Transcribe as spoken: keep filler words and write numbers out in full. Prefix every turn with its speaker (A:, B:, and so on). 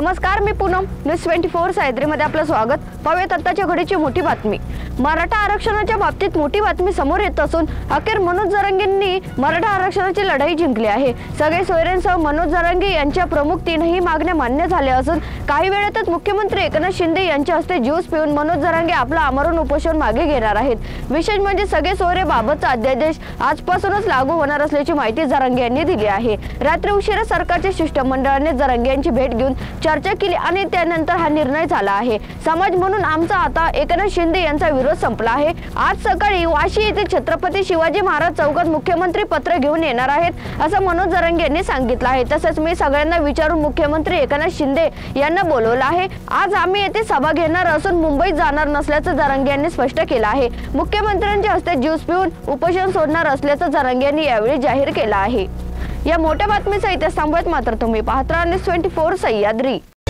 A: नमस्कार, मी Poonam. News twenty four सह्याद्रीमध्ये आपलं स्वागत. पाहूयात आताच्या घडीची मोठी बातमी. मराठा आरक्षणाच्या बाबतीत मोठी बातमी समोर येत असून अखेर मनोज जरांगेंनी मराठा आरक्षणाची लढाई जिंकली आहे. सगळे सोयरेंसह मनोज जरांगे यांच्या प्रमुख तीनही मागण्या मान्य झाल्या असून काही वेळातच मुख्यमंत्री एकनाथ शिंदे यांच्या हस्ते ज्यूस पिऊन मनोज जरांगे आपलं आमरण उपोषण मागे घेणार आहेत. विशेष म्हणजे सगळे सोयरे बाबतचा अध्यादेश आजपासूनच लागू होणार असल्याची माहिती जरांगे यांनी दिली आहे. रात्री उशिरा सरकारच्या शिष्टमंडळाने जरांगे यांची भेट घेऊन चर्चा केली आणि त्यानंतर हा निर्णय झाला आहे. समाज म्हणून आमचा आता एकनाथ शिंदे यांचा विरोध संपला आहे. आज सकाळी वाशी येथे छत्रपती शिवाजी महाराज चौकात मुख्यमंत्री पत्र घेऊन येणार आहेत असं मनोज जरांगे यांनी सांगितलं आहे. तसेच मी सगळ्यांना विचारून मुख्यमंत्री एकनाथ शिंदे यांना बोलवलं आहे. आज आम्ही येथे सभा घेणार असून मुंबईत जाणार नसल्याचं जरांगे यांनी स्पष्ट केलं आहे. मुख्यमंत्र्यांच्या हस्ते ज्यूस पिऊन उपोषण सोडणार असल्याचं जरांगे यांनी यावेळी जाहीर केलं आहे. या मोठ्या बातमीचा इथे थांबवत मात्र तुम्ही पाहत राहा न्यूज ट्वेंटी फोर सह्याद्री.